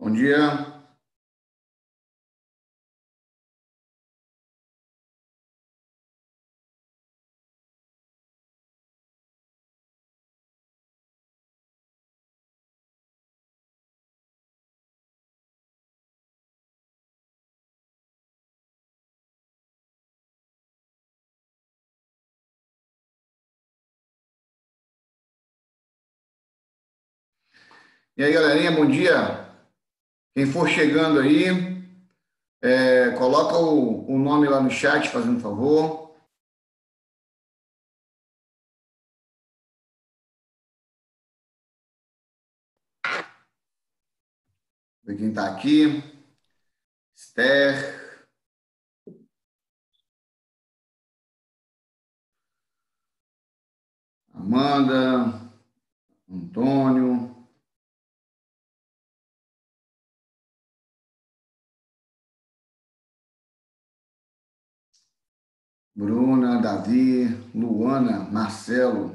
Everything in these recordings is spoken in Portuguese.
Bom dia. E aí, galerinha, bom dia. Quem for chegando aí, coloca o nome lá no chat, fazendo favor. Ver quem está aqui. Esther. Amanda. Antônio. Bruna, Davi, Luana, Marcelo.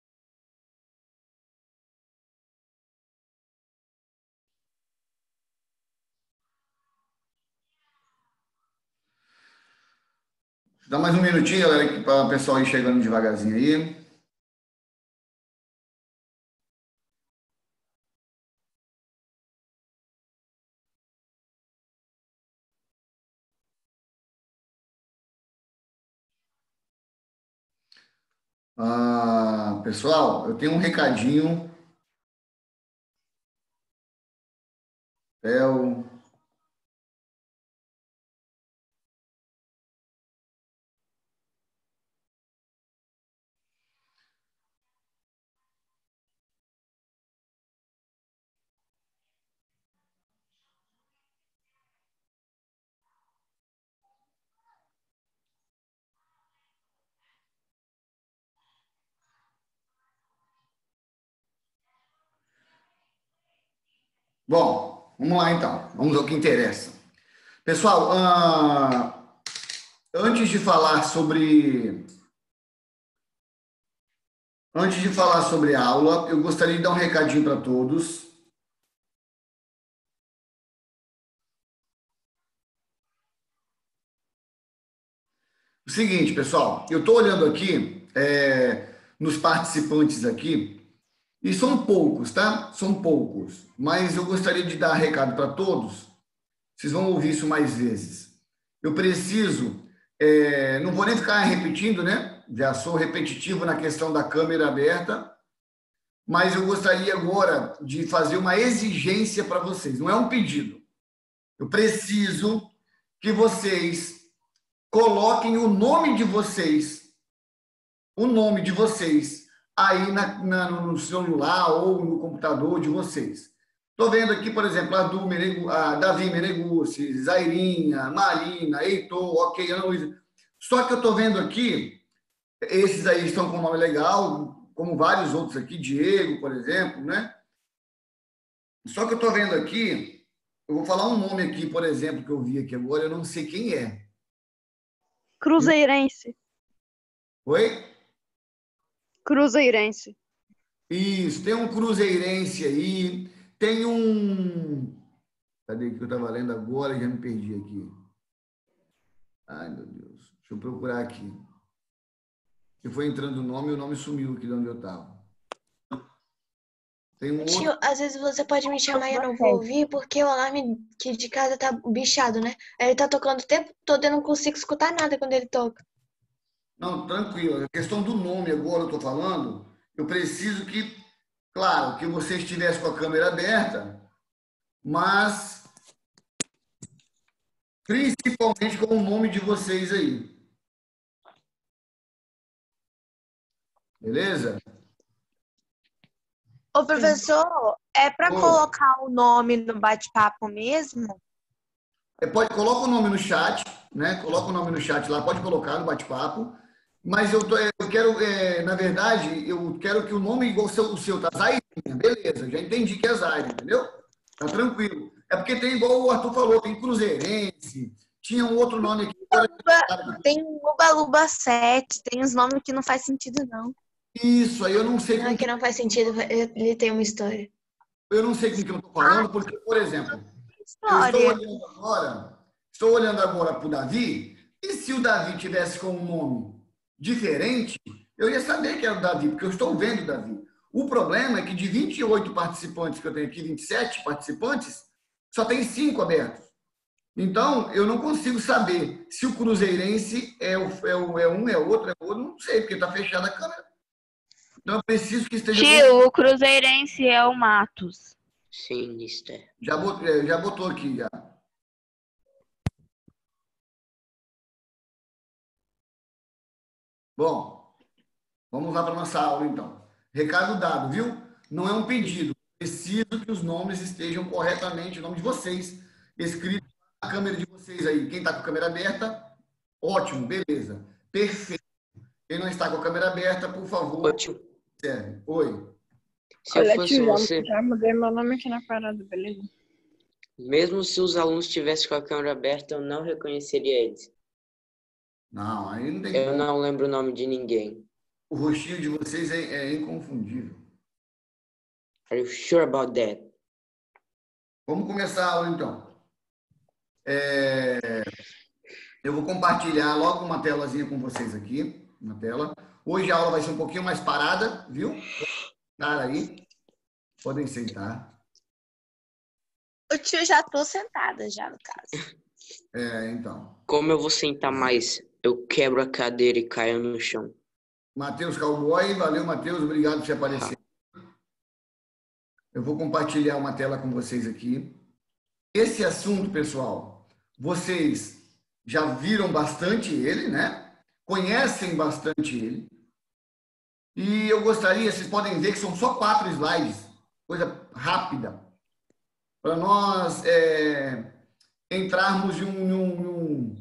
Dá mais um minutinho, galera, para o pessoal ir chegando devagarzinho aí. Pessoal, eu tenho um recadinho. Theo. Bom, vamos lá então. Vamos ao que interessa. Pessoal, antes de falar sobre a aula, eu gostaria de dar um recadinho para todos. O seguinte, pessoal, eu estou olhando aqui nos participantes aqui, e são poucos, tá? São poucos, mas eu gostaria de dar recado para todos. Vocês vão ouvir isso mais vezes. Eu preciso, não vou nem ficar repetindo, né? Já sou repetitivo na questão da câmera aberta, mas eu gostaria agora de fazer uma exigência para vocês, não é um pedido. Eu preciso que vocês coloquem o nome de vocês aí no celular ou no computador de vocês. Estou vendo aqui, por exemplo, a Davi Menegucci, Zairinha, Marina, Heitor, ok, Ana Luísa. Só que eu estou vendo aqui, esses aí estão com nome legal, como vários outros aqui, Diego, por exemplo, né? Só que eu estou vendo aqui, eu vou falar um nome aqui, por exemplo, que eu vi aqui agora, eu não sei quem é. Cruzeirense. Oi? Cruzeirense. Isso, tem um cruzeirense aí, tem um... Cadê que eu estava lendo agora e já me perdi aqui? Ai, meu Deus. Deixa eu procurar aqui. Se foi entrando o nome sumiu aqui de onde eu estava. Tem um outro... Tio, às vezes você pode me chamar e eu não vou ouvir, porque o alarme aqui de casa tá bichado, né? Ele tá tocando o tempo todo e eu não consigo escutar nada quando ele toca. Não, tranquilo. A questão do nome agora eu estou falando, eu preciso que, claro, que você estivesse com a câmera aberta, mas principalmente com o nome de vocês aí. Beleza? Ô, professor, é para colocar o nome no bate-papo mesmo? Coloca o nome no chat, né? Coloca o nome no chat lá, pode colocar no bate-papo. Mas eu quero, na verdade, eu quero que o nome igual o seu, tá? Zairinha, beleza, já entendi que é Zaire, entendeu? Tá tranquilo. É porque tem, igual o Arthur falou, tem Cruzeirense, tinha um outro nome aqui. Tem Luba Luba 7, tem uns nomes que não faz sentido, não. Isso, aí eu não sei... Não, é que não faz sentido, ele tem uma história. Eu não sei com quem eu tô falando, porque, por exemplo, história. Estou olhando agora para o Davi, e se o Davi tivesse com um nome diferente, eu ia saber que era o Davi, porque eu estou vendo o Davi. O problema é que de 28 participantes que eu tenho aqui, 27 participantes, só tem 5 abertos. Então, eu não consigo saber se o cruzeirense é um, é outro, não sei, porque está fechada a câmera. Então, eu preciso que esteja... Tio, o cruzeirense é o Matos. Sim, Mister. Já botou aqui, já. Bom, vamos lá para a nossa aula, então. Recado dado, viu? Não é um pedido. Preciso que os nomes estejam corretamente, o nome de vocês, escrito na câmera de vocês aí. Quem está com a câmera aberta, ótimo, beleza. Perfeito. Quem não está com a câmera aberta, por favor, Ótimo. serve. Oi. Se eu fosse você, Já mudei meu nome aqui na parada, beleza? mesmo se os alunos estivessem com a câmera aberta, eu não reconheceria eles. Não, aí não tem Eu como. não lembro o nome de ninguém. O rostinho de vocês é inconfundível. Are you sure about that? Vamos começar a aula, então. Eu vou compartilhar logo uma telazinha com vocês aqui, na tela. Hoje a aula vai ser um pouquinho mais parada, viu? Cara aí, podem sentar. O tio já tô sentada já, no caso. Então. Como eu vou sentar mais? Eu quebro a cadeira e caio no chão. Matheus Cowboy, valeu, Matheus, obrigado por você aparecer. Eu vou compartilhar uma tela com vocês aqui. Esse assunto, pessoal, vocês já viram bastante ele, né? Conhecem bastante ele. E eu gostaria, vocês podem ver que são só 4 slides, coisa rápida, para nós entrarmos em um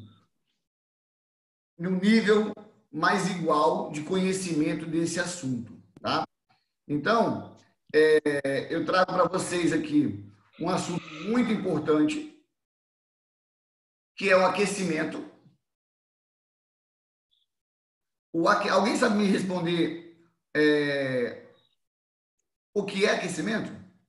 nível mais igual de conhecimento desse assunto, tá? Então, eu trago para vocês aqui um assunto muito importante, que é o aquecimento. Alguém sabe me responder o que é aquecimento?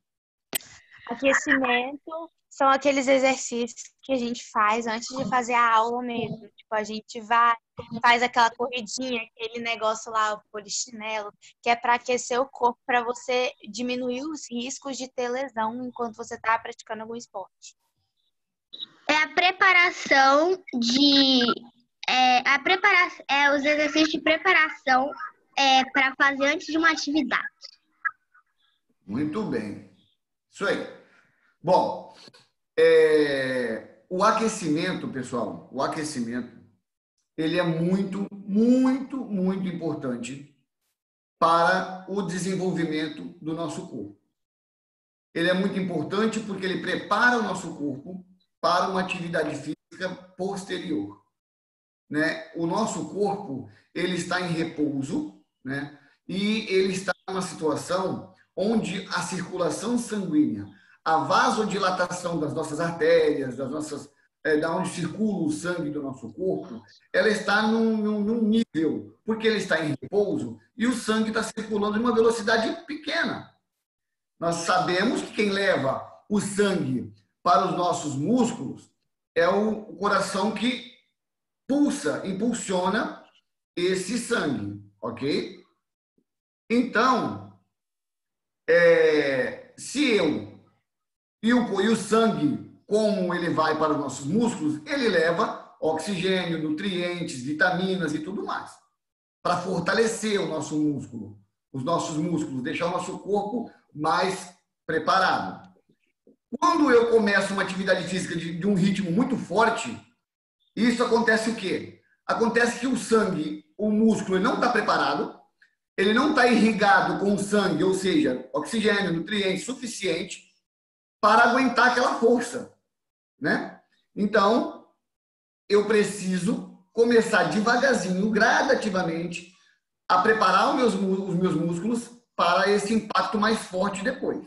Aquecimento são aqueles exercícios que a gente faz antes de fazer a aula mesmo. Tipo, a gente vai, faz aquela corridinha, aquele negócio lá, o polichinelo, que é para aquecer o corpo, para você diminuir os riscos de ter lesão enquanto você está praticando algum esporte. É a preparação os exercícios de preparação para fazer antes de uma atividade. Muito bem. Isso aí. Bom, o aquecimento, pessoal, ele é muito, muito, muito importante para o desenvolvimento do nosso corpo. Ele é muito importante porque ele prepara o nosso corpo para uma atividade física posterior, né? O nosso corpo, ele está em repouso, né? E ele está numa situação onde a circulação sanguínea, a vasodilatação das nossas artérias, da onde circula o sangue do nosso corpo, ela está num nível, porque ele está em repouso e o sangue está circulando em uma velocidade pequena. Nós sabemos que quem leva o sangue para os nossos músculos é o coração que impulsiona esse sangue, ok? Então, se e o sangue, como ele vai para os nossos músculos, ele leva oxigênio, nutrientes, vitaminas e tudo mais, para fortalecer o nosso músculo, os nossos músculos, deixar o nosso corpo mais preparado. Quando eu começo uma atividade física de um ritmo muito forte, isso acontece o quê? Acontece que o sangue, o músculo, ele não está preparado, ele não está irrigado com sangue, ou seja, oxigênio, nutrientes suficiente para aguentar aquela força, né? Então, eu preciso começar devagarzinho, gradativamente, a preparar os meus músculos para esse impacto mais forte depois.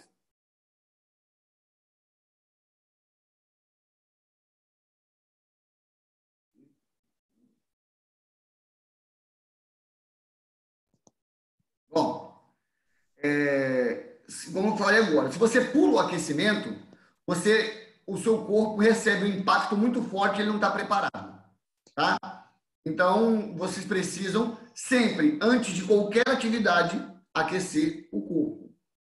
Bom, como eu falei agora, se você pula o aquecimento, você o seu corpo recebe um impacto muito forte e ele não está preparado, tá? Então, vocês precisam sempre, antes de qualquer atividade, aquecer o corpo.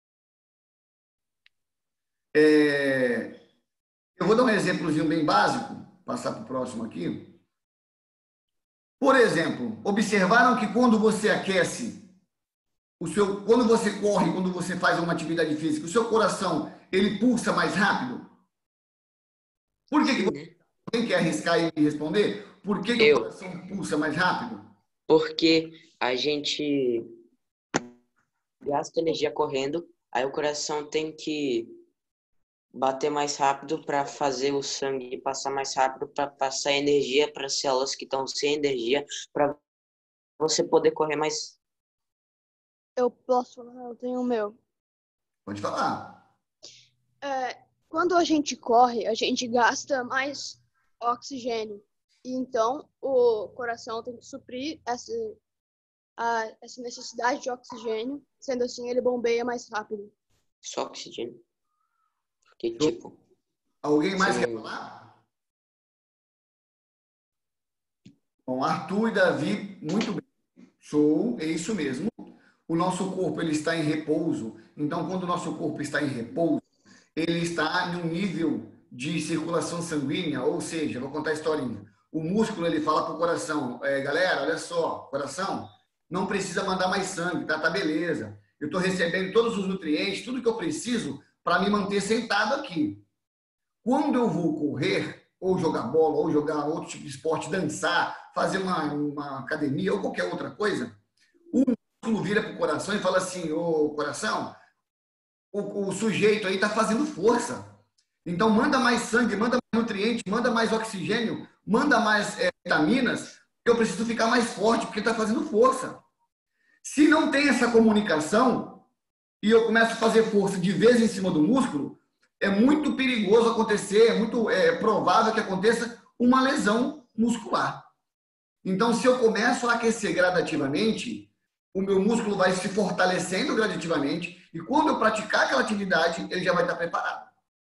Eu vou dar um exemplozinho bem básico, passar para o próximo aqui. Por exemplo, observaram que quando você aquece, quando você corre, quando você faz uma atividade física, o seu coração, ele pulsa mais rápido? Por que Sim, né? alguém quer arriscar e responder? Por que o coração pulsa mais rápido? Porque a gente gasta energia correndo, aí o coração tem que bater mais rápido para fazer o sangue passar mais rápido, para passar energia para as células que estão sem energia, para você poder correr mais. Eu posso falar, eu tenho o meu. Pode falar. Quando a gente corre, a gente gasta mais oxigênio. E então, o coração tem que suprir essa necessidade de oxigênio. Sendo assim, ele bombeia mais rápido. Só oxigênio. Porque, Show. tipo, Alguém mais Sim. quer falar? Bom, Arthur e Davi, muito bem. Show, é isso mesmo. O nosso corpo ele está em repouso. Então, quando o nosso corpo está em repouso, ele está em um nível de circulação sanguínea, ou seja, vou contar a historinha. O músculo ele fala para o coração, galera, olha só, coração, não precisa mandar mais sangue, tá beleza. Eu estou recebendo todos os nutrientes, tudo que eu preciso para me manter sentado aqui. Quando eu vou correr, ou jogar bola, ou jogar outro tipo de esporte, dançar, fazer uma academia ou qualquer outra coisa, o músculo vira para o coração e fala assim, ô coração, o sujeito aí está fazendo força. Então, manda mais sangue, manda mais nutrientes, manda mais oxigênio, manda mais vitaminas, eu preciso ficar mais forte, porque está fazendo força. Se não tem essa comunicação, e eu começo a fazer força de vez em cima do músculo, é muito perigoso acontecer, é muito provável que aconteça uma lesão muscular. Então, se eu começo a aquecer gradativamente, o meu músculo vai se fortalecendo gradativamente e quando eu praticar aquela atividade, ele já vai estar preparado.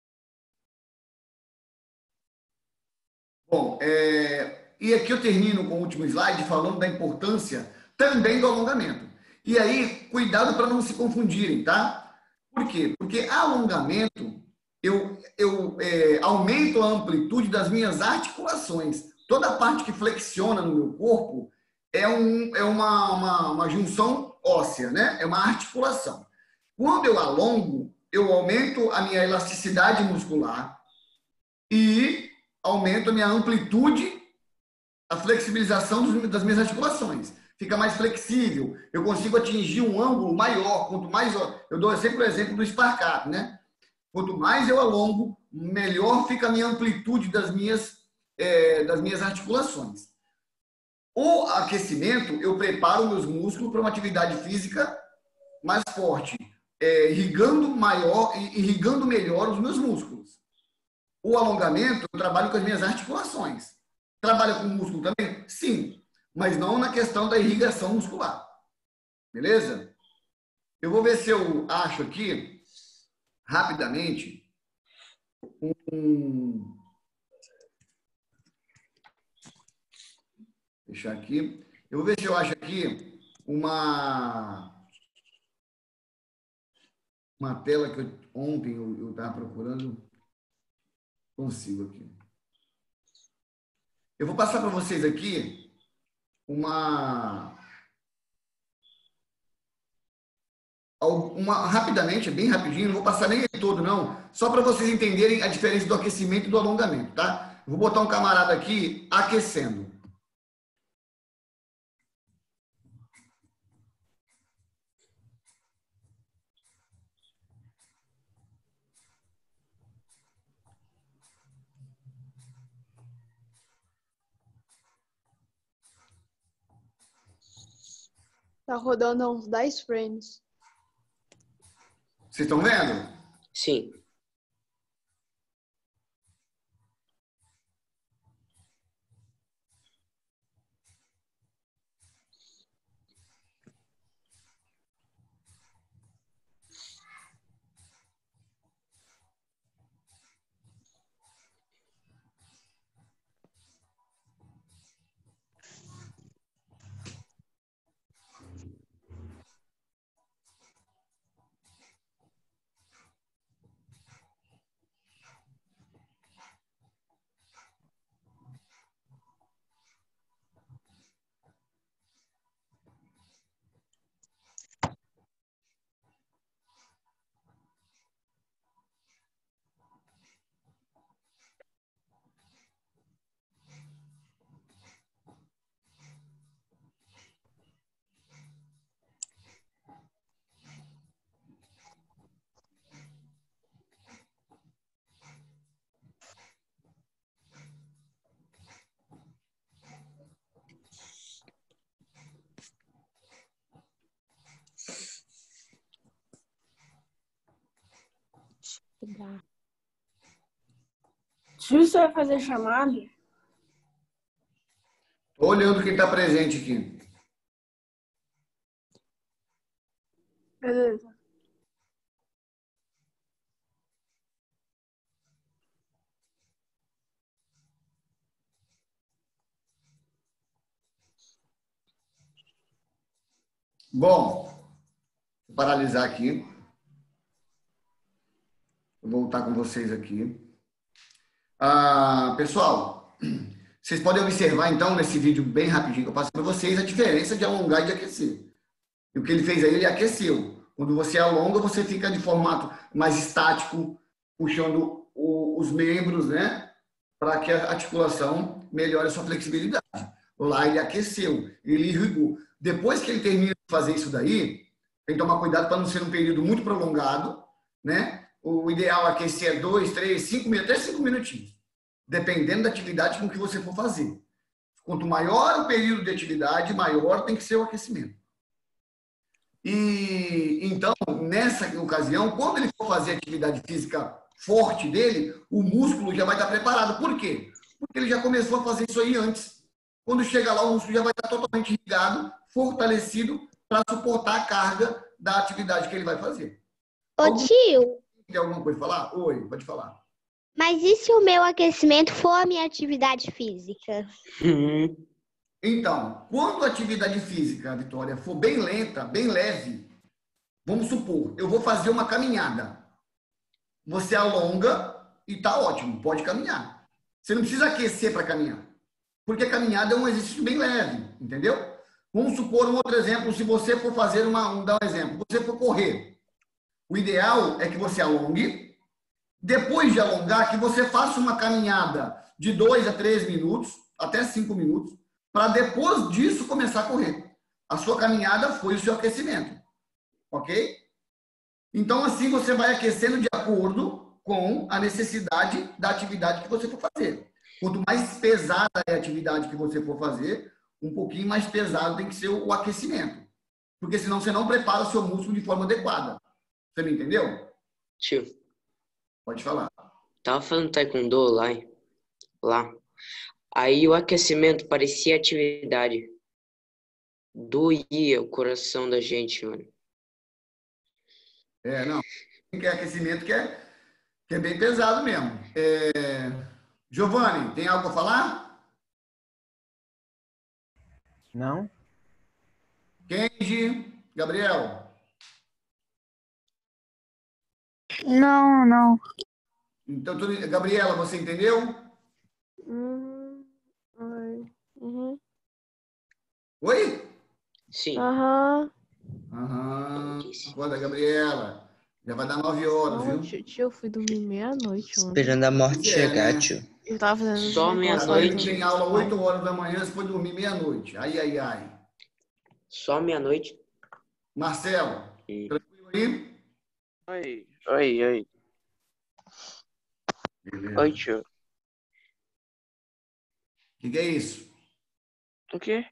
Bom, e aqui eu termino com o último slide falando da importância também do alongamento. E aí, cuidado para não se confundirem, tá? Por quê? Porque alongamento, eu aumento a amplitude das minhas articulações. Toda a parte que flexiona no meu corpo é uma junção óssea, né? É uma articulação. Quando eu alongo, eu aumento a minha elasticidade muscular e aumento a minha amplitude, a flexibilização das minhas articulações. Fica mais flexível, eu consigo atingir um ângulo maior. Quanto mais eu dou sempre o exemplo do Spark, né? Quanto mais eu alongo, melhor fica a minha amplitude das minhas articulações. O aquecimento, eu preparo meus músculos para uma atividade física mais forte, irrigando melhor os meus músculos. O alongamento, eu trabalho com as minhas articulações. Trabalha com músculo também? Sim, mas não na questão da irrigação muscular. Beleza? Eu vou ver se eu acho aqui, rapidamente, Deixar aqui. Eu vou ver se eu acho aqui uma tela que ontem eu estava procurando. Consigo aqui. Eu vou passar para vocês aqui rapidamente, bem rapidinho, não vou passar nem ele todo não, só para vocês entenderem a diferença do aquecimento e do alongamento, tá? Eu vou botar um camarada aqui aquecendo. Tá rodando há uns 10 frames. Vocês estão vendo? Sim. Se você vai fazer chamada, Tô olhando quem está presente aqui. beleza. Bom, vou paralisar aqui. Vou voltar com vocês aqui. Pessoal, vocês podem observar, então, nesse vídeo bem rapidinho que eu passo para vocês, a diferença de alongar e de aquecer. E o que ele fez aí, ele aqueceu. Quando você alonga, você fica de formato mais estático, puxando os membros, né? Para que a articulação melhore a sua flexibilidade. Lá ele aqueceu, ele irrigou. Depois que ele termina de fazer isso daí, tem que tomar cuidado para não ser um período muito prolongado, né? O ideal é aquecer 2, 3, 5 minutos, até 5 minutinhos, dependendo da atividade com que você for fazer. Quanto maior o período de atividade, maior tem que ser o aquecimento. E então, nessa ocasião, quando ele for fazer a atividade física forte dele, o músculo já vai estar preparado. Por quê? Porque ele já começou a fazer isso aí antes. Quando chega lá, o músculo já vai estar totalmente irrigado, fortalecido, para suportar a carga da atividade que ele vai fazer. Ô tio, Tem alguma coisa para falar? Oi, pode falar. mas e se o meu aquecimento for a minha atividade física? Então, quando a atividade física, Vitória, for bem lenta, bem leve, vamos supor, eu vou fazer uma caminhada. Você alonga e tá ótimo, pode caminhar. Você não precisa aquecer para caminhar, porque a caminhada é um exercício bem leve, entendeu? Vamos supor um outro exemplo, se você for fazer dar um exemplo, você for correr. O ideal é que você alongue, depois de alongar, que você faça uma caminhada de 2 a 3 minutos, até 5 minutos, para depois disso começar a correr. A sua caminhada foi o seu aquecimento. Ok? Então, assim, você vai aquecendo de acordo com a necessidade da atividade que você for fazer. Quanto mais pesada é a atividade que você for fazer, um pouquinho mais pesado tem que ser o aquecimento. Porque senão você não prepara o seu músculo de forma adequada. Você me entendeu? Tio, Pode falar. tava fazendo taekwondo lá. Aí o aquecimento parecia atividade. Doía o coração da gente, mano. Não. Quer aquecimento que é bem pesado mesmo. Giovanni, tem algo a falar? Não? Kenji, Gabriel. Não. Então, Gabriela, você entendeu? Oi? Sim. Aham. Acorda, Gabriela. Já vai dar 9 horas, viu? Tio, eu fui dormir meia-noite ontem. Esperando a morte chegar, né? tio. Eu tava fazendo Só uns negócios Agora ele meia-noite. tem aula 8 horas da manhã, você foi dormir meia-noite. Ai. Só meia-noite. Marcelo, tranquilo aí? Oi. Beleza. Oi, tio. O que é isso? O quê?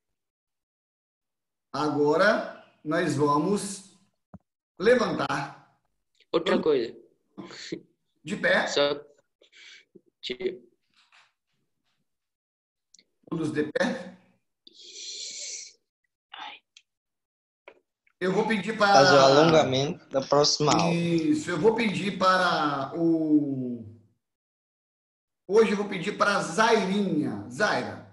Agora nós vamos levantar Outra coisa. de pé, Só... Tio, todos de pé. Eu vou pedir para... Fazer o alongamento da próxima aula. Isso, eu vou pedir para o... Hoje eu vou pedir para a Zairinha. Zaira.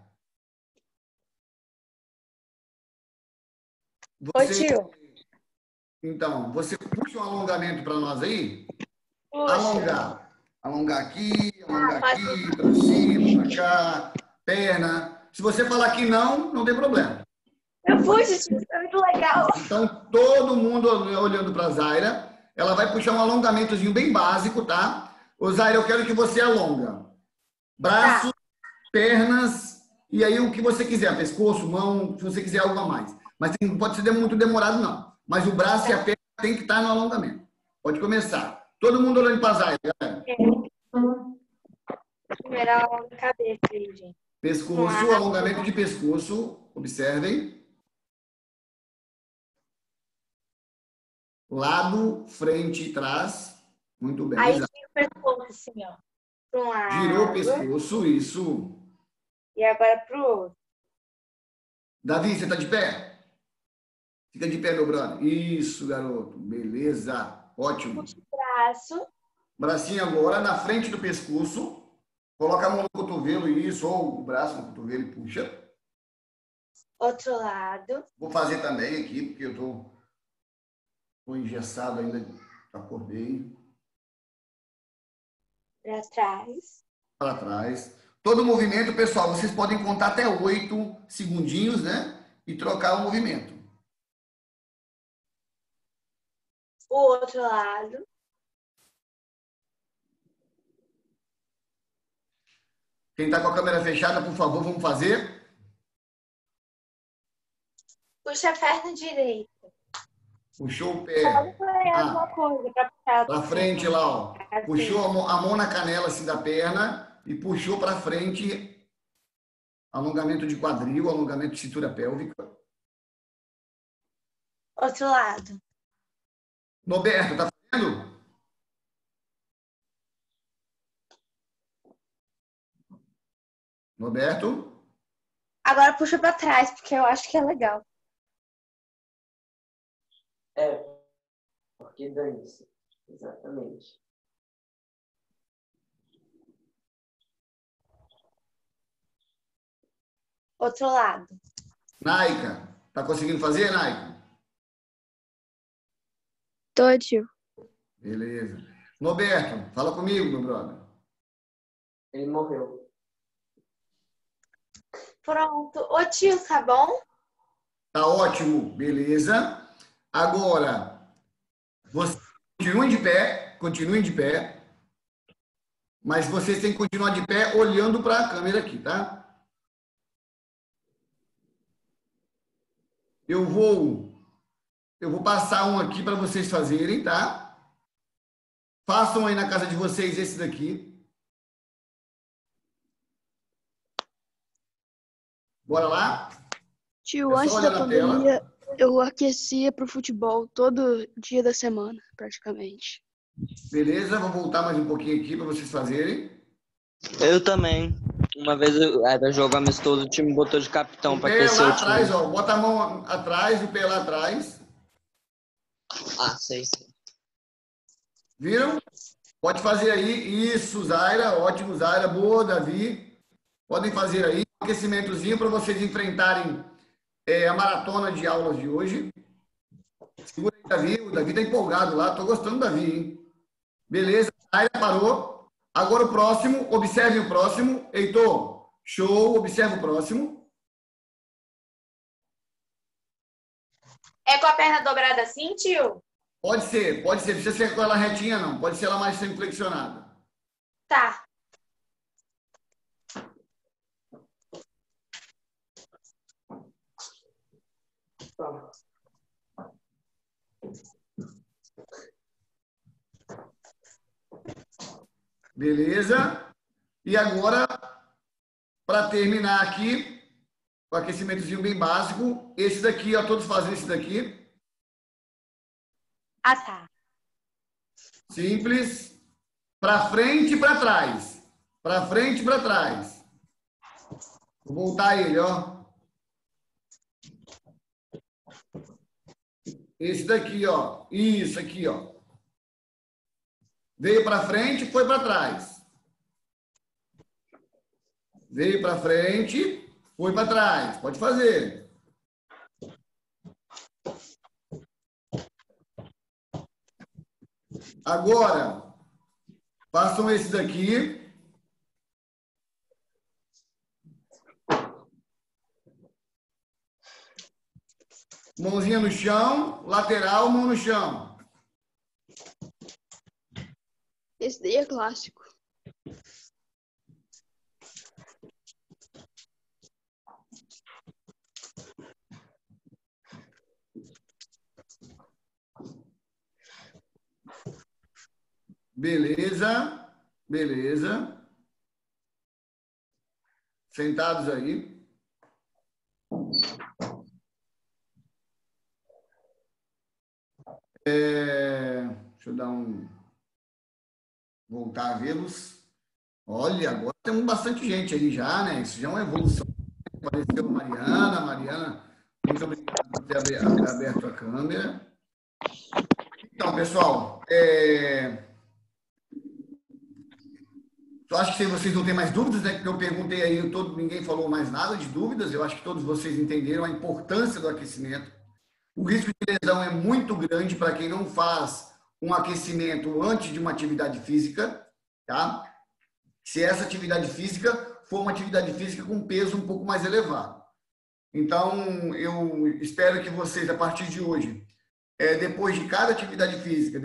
Oi, tio. Então, você puxa um alongamento para nós aí? Puxa. Alongar aqui, para cima, para cá, perna. Se você falar que não tem problema. Eu puxo, tio. É muito legal. Então, todo mundo olhando para a Zaira, ela vai puxar um alongamentozinho bem básico, tá? Ô, Zaira, eu quero que você alonga. Braços, pernas, e aí o que você quiser, pescoço, mão, se você quiser algo a mais. Mas não pode ser muito demorado, não. Mas o braço e a perna tem que estar no alongamento. Pode começar. Todo mundo olhando para a Zaira, galera. Primeiro a cabeça aí, gente. Pescoço, alongamento de pescoço. Observem. Lado, frente e trás. Muito bem, Aí exato. gira o pescoço assim, ó. Para um Girou o lado pescoço, isso. e agora para o outro. Davi, você tá de pé? Fica de pé, meu brother. Isso, garoto. Beleza. Ótimo. Puxa o braço. Bracinho agora na frente do pescoço. Coloca a mão no cotovelo, isso, ou o braço no cotovelo e puxa. Outro lado. Vou fazer também aqui, porque eu tô engessado ainda. Acordei. Para trás. Para trás. Todo movimento, pessoal, vocês podem contar até 8 segundinhos, né? E trocar o movimento. O outro lado. Quem está com a câmera fechada, por favor, vamos fazer. Puxa a perna direita. Puxou o pé. Pode alguma coisa para puxar Para frente lá, ó. Puxou a mão na canela assim da perna e puxou para frente. Alongamento de quadril, alongamento de cintura pélvica. Outro lado. Norberto, tá fazendo? Norberto? Agora puxa para trás, porque eu acho que é legal. Porque dane-se. Exatamente. Outro lado. Naika, tá conseguindo fazer, Naika? Tô, tio. Beleza. Norberto, fala comigo, meu brother. Ele morreu. Pronto. Ô tio, tá bom? Tá ótimo, beleza. Agora, vocês continuem de pé, mas vocês têm que continuar de pé olhando para a câmera aqui, tá? Eu vou passar um aqui para vocês fazerem, tá? Façam aí na casa de vocês esse daqui. Bora lá? Tio, É só antes olhar da na tela. pandemia, eu aquecia pro futebol todo dia da semana, praticamente. Beleza? Vou voltar mais um pouquinho aqui para vocês fazerem. Eu também. Uma vez era jogo amistoso, o time botou de capitão O para pé aquecer lá o time. atrás, ó. Bota a mão atrás, o pé lá atrás. Ah, sei. Viram? Pode fazer aí. Isso, Zaira. Ótimo, Zaira. Boa, Davi. Podem fazer aí um aquecimentozinho para vocês enfrentarem a maratona de aulas de hoje. Segura aí, Davi. O Davi tá empolgado lá. Tô gostando do Davi, hein? Beleza. Zaira parou. Agora o próximo. Observe o próximo. Heitor, show. Observe o próximo. É com a perna dobrada assim, tio? Pode ser. Não precisa ser com ela retinha, não. Pode ser ela mais flexionada. Tá. Beleza? E agora, para terminar aqui, o aquecimentozinho bem básico, esse daqui, ó, todos fazem esse daqui. Ah, tá. Simples. Para frente e para trás. Para frente e para trás. Vou voltar ele, ó. Esse daqui, ó. Isso aqui, ó. Veio para frente, foi para trás. Veio para frente, foi para trás. Pode fazer. Agora, façam esse daqui. Mãozinha no chão, lateral, mão no chão. Esse daí é clássico. Beleza. Beleza. Sentados aí. Deixa eu dar um... voltar a vê-los. Olha, agora temos bastante gente aí já, né? Isso já é uma evolução. Apareceu a Mariana. Mariana, muito obrigado por ter aberto a câmera. Então, pessoal, eu acho que vocês não têm mais dúvidas, né? Porque eu perguntei aí, ninguém falou mais nada de dúvidas. Eu acho que todos vocês entenderam a importância do aquecimento. O risco de lesão é muito grande para quem não faz um aquecimento antes de uma atividade física, tá? Se essa atividade física for uma atividade física com peso um pouco mais elevado. Então, eu espero que vocês, a partir de hoje, depois de cada atividade física,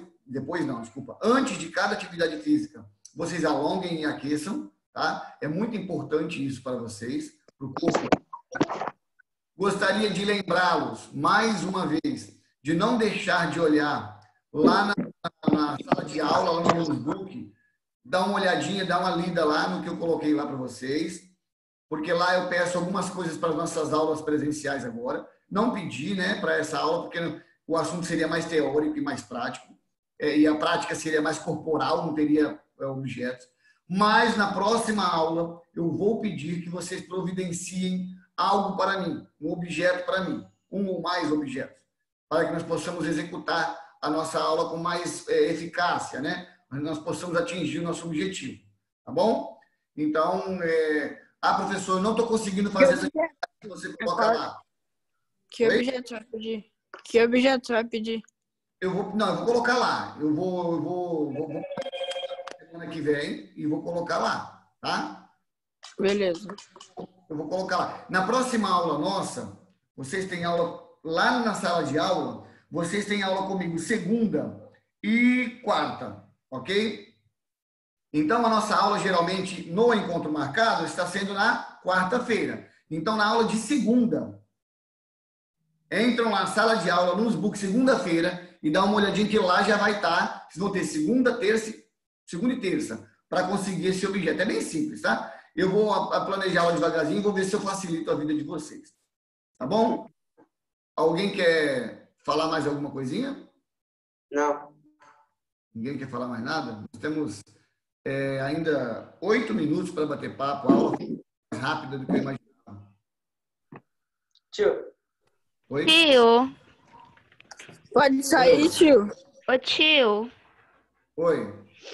antes de cada atividade física, vocês alonguem e aqueçam, tá? É muito importante isso para vocês, para o corpo. Gostaria de lembrá-los, mais uma vez, de não deixar de olhar lá na sala de aula, lá no notebook, dá uma olhadinha, dá uma lida lá no que eu coloquei lá para vocês, porque lá eu peço algumas coisas para as nossas aulas presenciais agora. Não pedi, né, para essa aula, porque o assunto seria mais teórico e mais prático, e a prática seria mais corporal, não teria objetos. Mas na próxima aula eu vou pedir que vocês providenciem algo para mim, um objeto para mim, um ou mais objetos, para que nós possamos executar a nossa aula com mais eficácia, né? Mas nós possamos atingir o nosso objetivo, tá bom? Então, professor, eu não estou conseguindo fazer essa atividade que você coloca lá. Que objeto vai pedir? Que objeto você vai pedir? Eu vou colocar lá. Eu vou semana que vem e vou colocar lá, tá? Beleza. Eu vou colocar lá. Na próxima aula nossa, vocês têm aula lá na sala de aula, vocês têm aula comigo segunda e quarta, ok? Então, a nossa aula, geralmente, no encontro marcado, está sendo na quarta-feira. Então, na aula de segunda, entram na sala de aula, nos books, segunda-feira, e dá uma olhadinha que lá já vai estar. Vocês vão ter segunda e terça, para conseguir esse objeto. É bem simples, tá? Eu vou planejar ela devagarzinho e vou ver se eu facilito a vida de vocês. Tá bom? Alguém quer falar mais alguma coisinha? Não. Ninguém quer falar mais nada? Nós temos ainda 8 minutos para bater papo. A aula foi mais rápida do que eu imaginava. Tio. Oi? Tio. Pode sair, tio. Ô, tio. Oi.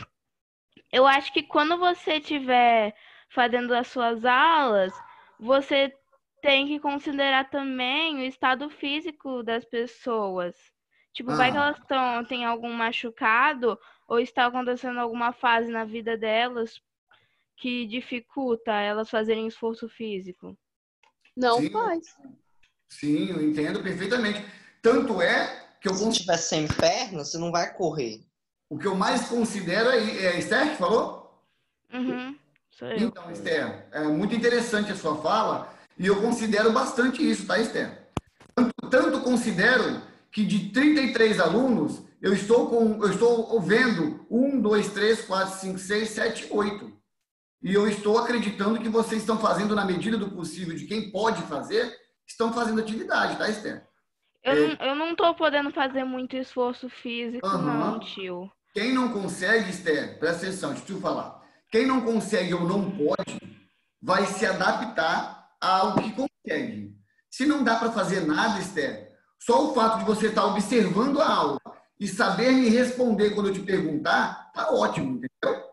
Eu acho que quando você estiver fazendo as suas aulas, você tem que considerar também o estado físico das pessoas. Tipo, vai que elas têm algum machucado ou está acontecendo alguma fase na vida delas que dificulta elas fazerem esforço físico. Não Sim. faz. Sim, eu entendo perfeitamente. Tanto é que Se tiver sem perna, você não vai correr. o que eu mais considero é a Esther que falou? Uhum, sou eu. Então, Esther, é muito interessante a sua fala e eu considero bastante isso, tá, Esther? Tanto considero que de 33 alunos, eu estou vendo 1, 2, 3, 4, 5, 6, 7, 8. E eu estou acreditando que vocês estão fazendo, na medida do possível, de quem pode fazer, estão fazendo atividade, tá, Esther? Eu não estou podendo fazer muito esforço físico, não, tio. Quem não consegue, Esther, presta atenção, deixa eu te falar. Quem não consegue ou não pode, vai se adaptar ao que consegue. Se não dá para fazer nada, Esther, só o fato de você estar observando a aula e saber me responder quando eu te perguntar, tá ótimo, entendeu?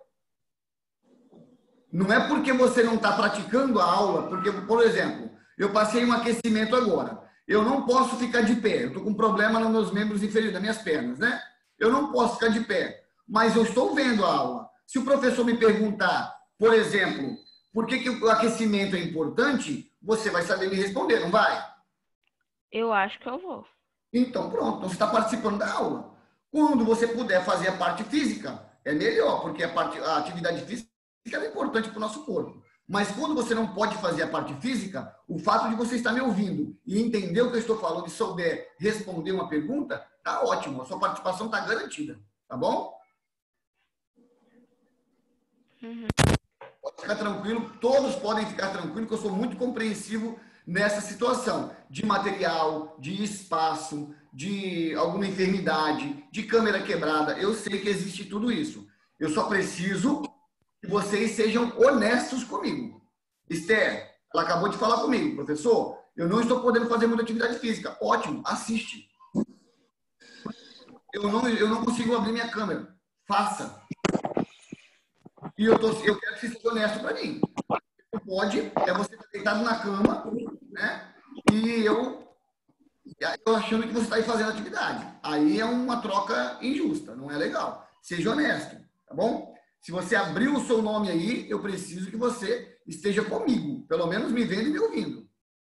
Não é porque você não está praticando a aula, porque, por exemplo, eu passei um aquecimento agora. Eu não posso ficar de pé. Eu estou com um problema nos meus membros inferiores, das minhas pernas, né? Eu não posso ficar de pé. Mas eu estou vendo a aula. Se o professor me perguntar, por exemplo, por que o aquecimento é importante, você vai saber me responder, não vai? Eu acho que eu vou. Então, pronto. Então, você está participando da aula. Quando você puder fazer a parte física, é melhor, porque a atividade física é importante para o nosso corpo. Mas quando você não pode fazer a parte física, o fato de você estar me ouvindo e entender o que eu estou falando e souber responder uma pergunta, tá ótimo. A sua participação está garantida. Tá bom? Uhum. Pode ficar tranquilo. Todos podem ficar tranquilos, que eu sou muito compreensivo nessa situação de material, de espaço, de alguma enfermidade, de câmera quebrada. Eu sei que existe tudo isso. Eu só preciso que vocês sejam honestos comigo. Esther, ela acabou de falar comigo, professor, eu não estou podendo fazer muita atividade física. Ótimo, assiste. Eu não consigo abrir minha câmera. Faça. E eu quero que você seja honesto para mim. Não pode, é você estar deitado na cama, né? E eu achando que você está aí fazendo atividade. Aí é uma troca injusta, não é legal. Seja honesto, tá bom? Se você abriu o seu nome aí, eu preciso que você esteja comigo, pelo menos me vendo e me ouvindo.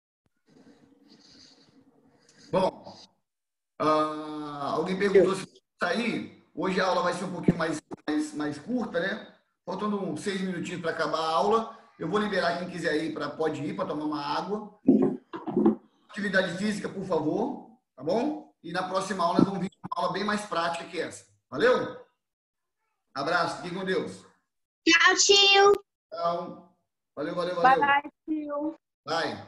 Bom, alguém perguntou se sair. Hoje a aula vai ser um pouquinho mais curta, né? Faltando uns 6 minutinhos para acabar a aula. Eu vou liberar quem quiser ir, pode ir para tomar uma água. Atividade física, por favor, tá bom? E na próxima aula nós vamos vir com uma aula bem mais prática que essa. Valeu? Abraço, fique com Deus. Tchau, tio. Tchau. Valeu. Bye, tio. Bye.